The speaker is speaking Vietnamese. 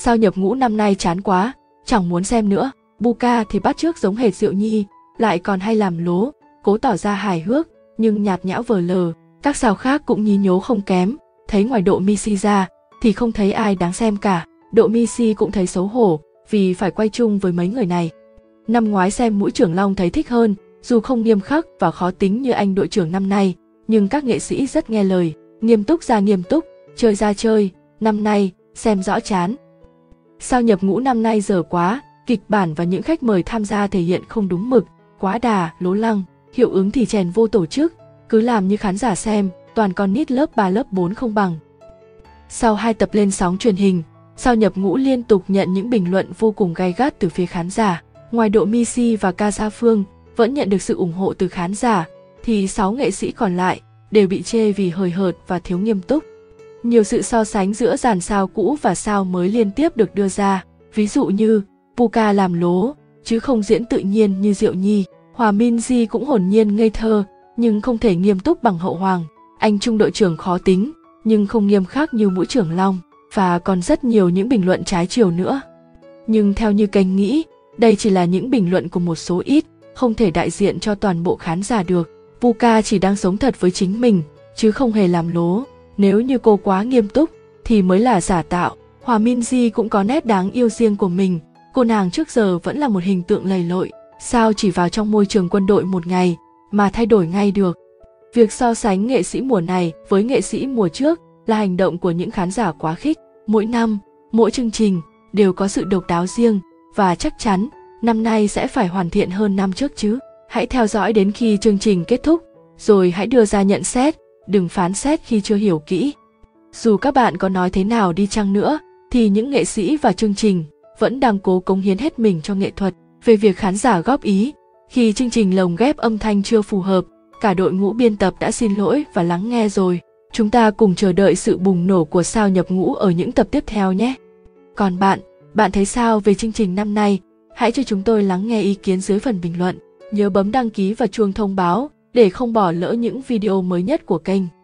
Sao nhập ngũ năm nay chán quá, chẳng muốn xem nữa. Buka thì bắt chước giống hệt Diệu Nhi, lại còn hay làm lố, cố tỏ ra hài hước, nhưng nhạt nhẽo vờ lờ. Các sao khác cũng nhí nhố không kém, thấy ngoài Độ Misi ra thì không thấy ai đáng xem cả. Độ Misi cũng thấy xấu hổ vì phải quay chung với mấy người này. Năm ngoái xem Mũi Trưởng Long thấy thích hơn, dù không nghiêm khắc và khó tính như anh đội trưởng năm nay, nhưng các nghệ sĩ rất nghe lời, nghiêm túc ra nghiêm túc, chơi ra chơi. Năm nay xem rõ chán. Sao nhập ngũ năm nay dở quá, kịch bản và những khách mời tham gia thể hiện không đúng mực, quá đà, lố lăng, hiệu ứng thì chèn vô tổ chức, cứ làm như khán giả xem, toàn con nít lớp 3 lớp 4 không bằng. Sau 2 tập lên sóng truyền hình, Sao nhập ngũ liên tục nhận những bình luận vô cùng gay gắt từ phía khán giả. Ngoài Độ Misi và Ca Gia Phương vẫn nhận được sự ủng hộ từ khán giả, thì 6 nghệ sĩ còn lại đều bị chê vì hời hợt và thiếu nghiêm túc. Nhiều sự so sánh giữa dàn sao cũ và sao mới liên tiếp được đưa ra, ví dụ như Buka làm lố, chứ không diễn tự nhiên như Diệu Nhi. Hòa Minzy cũng hồn nhiên ngây thơ, nhưng không thể nghiêm túc bằng Hậu Hoàng. Anh Trung đội trưởng khó tính, nhưng không nghiêm khắc như Mũi Trưởng Long, và còn rất nhiều những bình luận trái chiều nữa. Nhưng theo như kênh nghĩ, đây chỉ là những bình luận của một số ít, không thể đại diện cho toàn bộ khán giả được. Buka chỉ đang sống thật với chính mình, chứ không hề làm lố. Nếu như cô quá nghiêm túc, thì mới là giả tạo. Hòa Minzy cũng có nét đáng yêu riêng của mình. Cô nàng trước giờ vẫn là một hình tượng lầy lội, sao chỉ vào trong môi trường quân đội một ngày mà thay đổi ngay được. Việc so sánh nghệ sĩ mùa này với nghệ sĩ mùa trước là hành động của những khán giả quá khích. Mỗi năm, mỗi chương trình đều có sự độc đáo riêng, và chắc chắn năm nay sẽ phải hoàn thiện hơn năm trước chứ. Hãy theo dõi đến khi chương trình kết thúc, rồi hãy đưa ra nhận xét, đừng phán xét khi chưa hiểu kỹ. Dù các bạn có nói thế nào đi chăng nữa, thì những nghệ sĩ và chương trình vẫn đang cố cống hiến hết mình cho nghệ thuật. Về việc khán giả góp ý, khi chương trình lồng ghép âm thanh chưa phù hợp, cả đội ngũ biên tập đã xin lỗi và lắng nghe rồi. Chúng ta cùng chờ đợi sự bùng nổ của Sao nhập ngũ ở những tập tiếp theo nhé. Còn bạn thấy sao về chương trình năm nay? Hãy cho chúng tôi lắng nghe ý kiến dưới phần bình luận. Nhớ bấm đăng ký và chuông thông báo để không bỏ lỡ những video mới nhất của kênh.